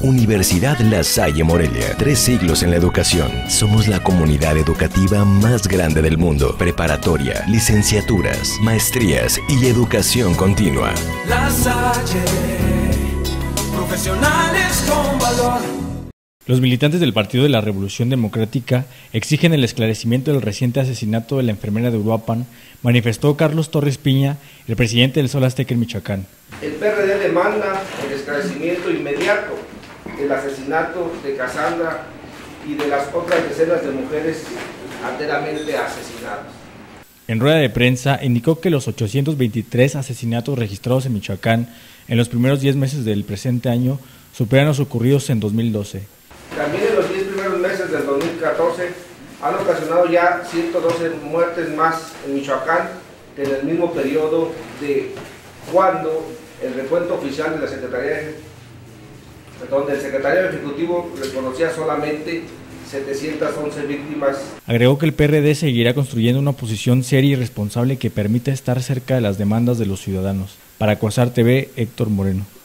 Universidad La Salle Morelia. 3 siglos en la educación. Somos la comunidad educativa más grande del mundo. Preparatoria, licenciaturas, maestrías y educación continua. La Salle, profesionales con valor. Los militantes del Partido de la Revolución Democrática exigen el esclarecimiento del reciente asesinato de la enfermera de Uruapan, manifestó Carlos Torres Piña, el presidente del Sol Azteca en Michoacán. El PRD demanda el esclarecimiento inmediato del asesinato de Cassandra y de las otras decenas de mujeres alteramente asesinadas. En rueda de prensa indicó que los 823 asesinatos registrados en Michoacán en los primeros 10 meses del presente año superan los ocurridos en 2012. También en los 10 primeros meses del 2014 han ocasionado ya 112 muertes más en Michoacán que en el mismo periodo de cuando el recuento oficial de la del Secretariado Ejecutivo reconocía solamente 711 víctimas. Agregó que el PRD seguirá construyendo una oposición seria y responsable que permita estar cerca de las demandas de los ciudadanos. Para Cuasar TV, Héctor Moreno.